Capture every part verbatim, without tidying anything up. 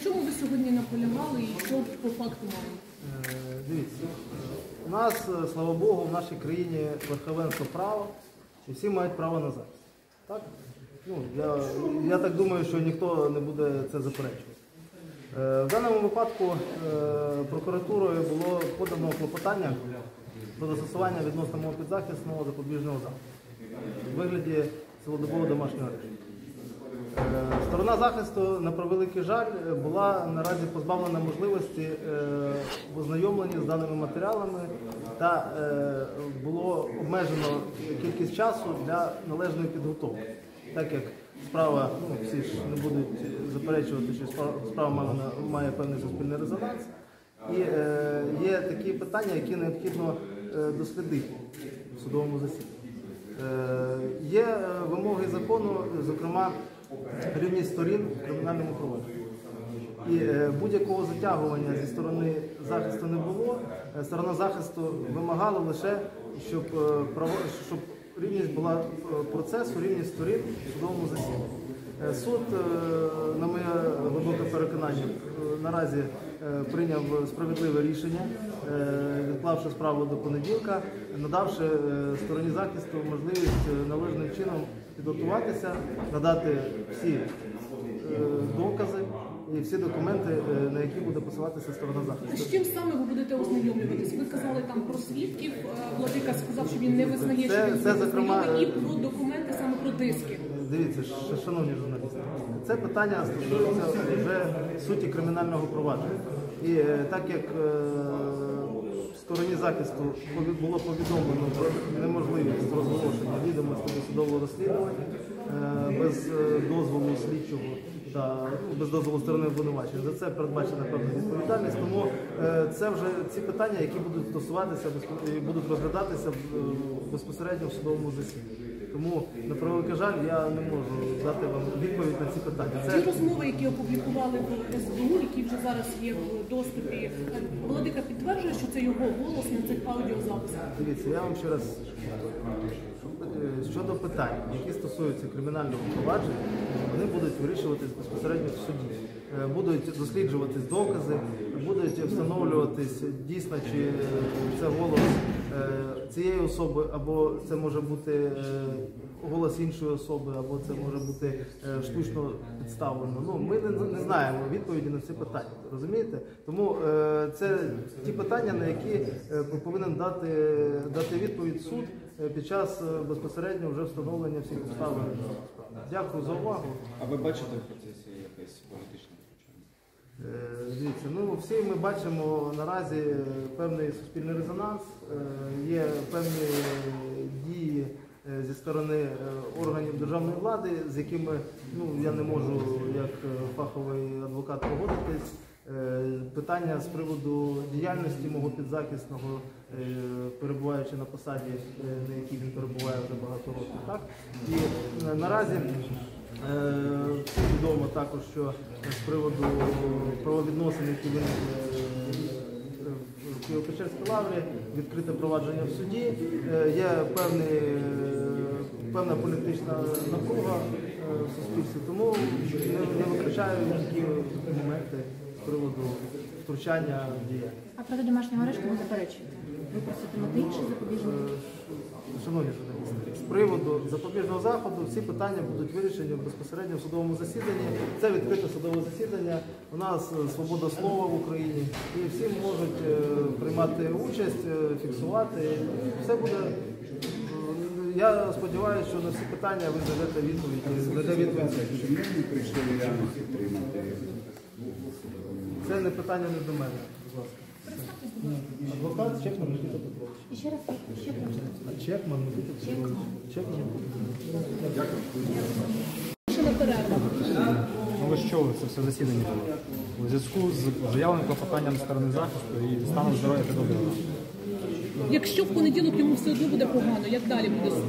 чому ви сьогодні наполягали і що по факту маємо? Дивіться, у нас, слава Богу, в нашій країні верховенство права, і всі мають право на захист. Так? Ну, я, я так думаю, що ніхто не буде це заперечувати. В даному випадку прокуратурою було подано клопотання про застосування відносно мого підзахисного запобіжного заходу у вигляді цілодобового домашнього арешту. Сторона захисту, на превеликий жаль, була наразі позбавлена можливості в ознайомленні з даними матеріалами та було обмежено кількість часу для належної підготовки. Так як справа, ну, всі ж не будуть заперечувати, що справа має, має певний суспільний резонанс, і е, є такі питання, які необхідно е, дослідити в судовому засіданні. Е, є вимоги закону, зокрема, рівність сторін в кримінальному провадженні. І е, будь-якого затягування зі сторони захисту не було. Сторона захисту вимагала лише, щоб, е, право, щоб рівність була процесу, рівність сторін в судовому засіданні. Суд, на моє глибоке переконання, наразі прийняв справедливе рішення, відклавши справу до понеділка, надавши стороні захисту можливість належним чином підготуватися, надати всі докази і всі документи, на які буде посилатися сторона захисту. А з чим саме ви будете ознайомлюватись? Ви казали там про свідків, владика сказав, що він не визнає, це, що він це, зокрема, і про документи, саме про диски. Дивіться, шановні журналісти, це питання стосується вже суті кримінального провадження. І так як стороні захисту було повідомлено про неможливість розголошення відомостей досудового розслідування без дозволу слідчого та без дозволу сторони обвинувачення, за це передбачена певна відповідальність, тому це вже ці питання, які будуть стосуватися і будуть розглядатися безпосередньо в судовому засіданні. Тому, на превеликий жаль, я не можу дати вам відповідь на ці питання. Це... Ті розмови, які опублікували в ес бе у, які вже зараз є в доступі, владика підтверджує, що це його голос на цих аудіозаписах? Дивіться, я вам ще раз щодо питань, які стосуються кримінального провадження, вони будуть вирішуватись безпосередньо в суді. Будуть досліджуватись докази, будуть встановлюватись дійсно, чи це голос цієї особи, або це може бути голос іншої особи, або це може бути штучно підставлено. Ну, ми не, не знаємо відповіді на ці питання, розумієте? Тому це ті питання, на які повинен дати, дати відповідь суд під час безпосередньо вже встановлення всіх обставин. Дякую за увагу. А ви бачите в процесі якесь політичне втручання? Дивіться, ну всі ми бачимо наразі певний суспільний резонанс, є певні дії зі сторони органів державної влади, з якими ну, я не можу як фаховий адвокат погодитись. Питання з приводу діяльності мого підзахисного, перебуваючи на посаді, на якій він перебуває вже багато років. Так? І наразі всім відомо також, що з приводу правовідносин, які виникли в Києво-Печерській лаврі, відкрите провадження в суді, є певний, певна політична напруга в суспільстві, тому не виключаю такі моменти з приводу втручання в діяльність. А проти домашнього арешту ви заперечуєте? Ви проситимете інший запобіжний? Шановні журналісти, з приводу запобіжного заходу всі питання будуть вирішені безпосередньо в судовому засіданні. Це відкрите судове засідання. У нас свобода слова в Україні і всі можуть приймати участь, фіксувати. Все буде. Я сподіваюся, що на всі питання ви дадете відповідь. Дадете відповідь. Чому не прийшли реально підтримати? Це не питання не до мене, будь ласка. Адвокат Чекман Микита Петрович. І ще раз, ще раз. Чекман Микита Петрович. Чекман. Ще на перерву. Ну, ви ж чули, це все засідання було. У зв'язку з заявленим клопотанням сторони захисту і станом здоров'я підозрюваного. Якщо в понеділок йому все одно буде погано, як далі буде суд?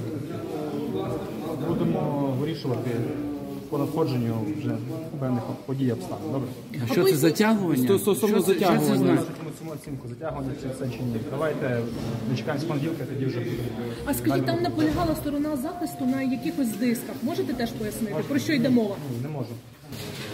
Будемо вирішувати по надходженню вже певних подій обставин. Добре? А що це затягування? Стосовно Що це- що це затягування. значить? Цьому оцінку затягування чи це чи ні. Давайте дочекаємось понеділка, тоді вже буде. А скажіть, там наполягала сторона захисту на якихось дисках. Можете теж пояснити, про що йде мова? Ні, не можу.